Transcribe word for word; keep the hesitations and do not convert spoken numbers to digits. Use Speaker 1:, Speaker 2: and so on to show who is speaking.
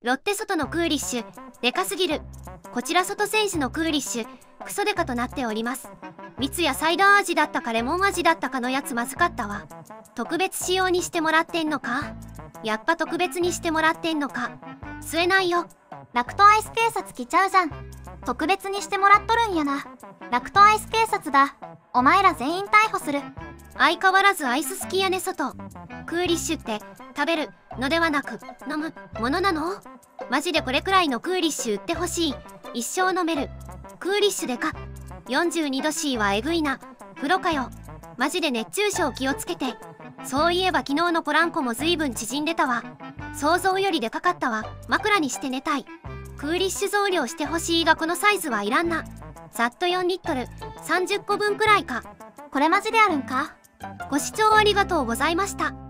Speaker 1: ロッテ外のクーリッシュ、でかすぎる。こちら外選手のクーリッシュ、クソデカとなっております。蜜やサイダー味だったかレモン味だったかのやつまずかったわ。特別仕様にしてもらってんのか？やっぱ特別にしてもらってんのか？吸えないよ。
Speaker 2: ラクトアイス警察来ちゃうじゃん。特別にしてもらっとるんやな。ラクトアイス警察だ。お前ら全員逮捕する。
Speaker 1: 相変わらずアイス好きやね外。クーリッシュって食べるのではなく飲むものなの？マジでこれくらいのクーリッシュ売ってほしい。一生飲める。クーリッシュでか。よんじゅうにど C はえぐいな。風呂かよ。マジで熱中症気をつけて。そういえば昨日のポランコもずいぶん縮んでたわ。想像よりでかかったわ。枕にして寝たい。クーリッシュ増量してほしいがこのサイズはいらんな。ざっとよんリットル、さんじゅっこぶんくらいか。
Speaker 2: これマジであるんか？
Speaker 1: ご視聴ありがとうございました。